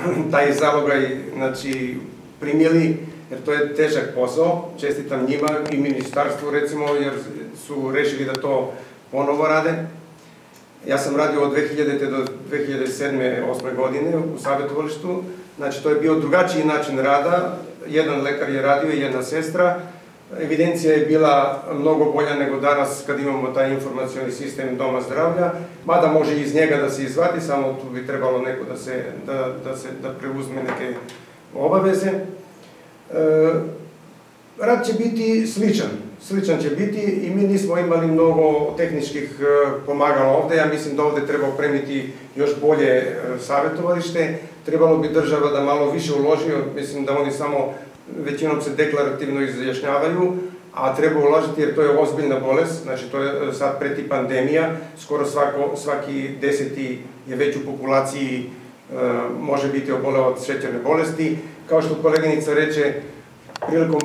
taj zalogaj primili, jer to je težak posao. Čestitam njima i ministarstvu, recimo, jer su rešili da to ponovo rade. Ja sam radio od 2000. do 2007-2008. godine u savjetovalištu. Znači, to je bio drugačiji način rada. Jedan lekar je radio i jedna sestra. Evidencija je bila mnogo bolja nego danas kad imamo taj informacioni sistem Doma zdravlja, mada može iz njega da se izvadi, samo tu bi trebalo neko da preuzme neke obaveze. Rad će biti sličan će biti i mi nismo imali mnogo tehničkih pomagala ovde. Ja mislim da ovde treba opremiti još bolje savjetovalište. Trebalo bi država da malo više uloži, mislim da oni samo većinom se deklarativno izjašnjavaju, a treba uložiti jer to je ozbiljna bolest, znači to je sad preti pandemija, skoro svaki 10. je već u populaciji može biti oboleo od šećerne bolesti. Kao što koleginica reče, prilikom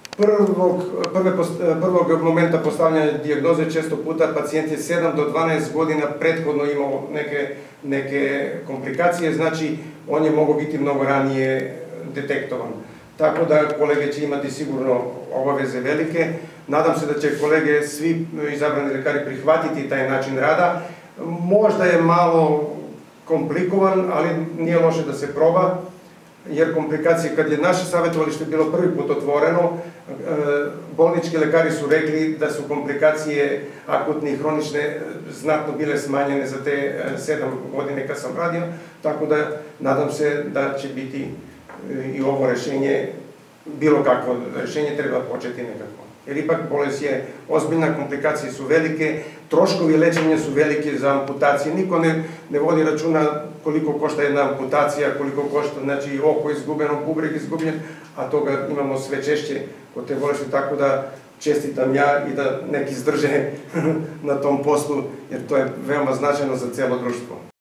prvog momenta postavljanja dijagnoze često puta pacijent je 7 do 12 godina prethodno imao neke komplikacije, znači on je mogao biti mnogo ranije detektovan. Tako da kolege će imati sigurno obaveze velike. Nadam se da će kolege, svi izabrani lekari, prihvatiti taj način rada. Možda je malo komplikovan, ali nije loše da se proba, jer komplikacije, kad je naše savjetovalište bilo prvi put otvoreno, bolnički lekari su rekli da su komplikacije akutne i hronične znatno bile smanjene za te 7 godine kad sam radio, tako da nadam se da će biti i ovo rešenje, bilo kakvo rešenje treba početi nekako. Jer ipak bolest je ozbiljna, komplikacije su velike, troškovi lečenja su velike za amputacije. Niko ne vodi računa koliko košta jedna amputacija, koliko košta, znači, oko izgubeno, bubreg izgubljen, a toga imamo sve češće kod te bolesti, tako da čestitam ja i da neki zdrže na tom poslu, jer to je veoma značajno za celo društvo.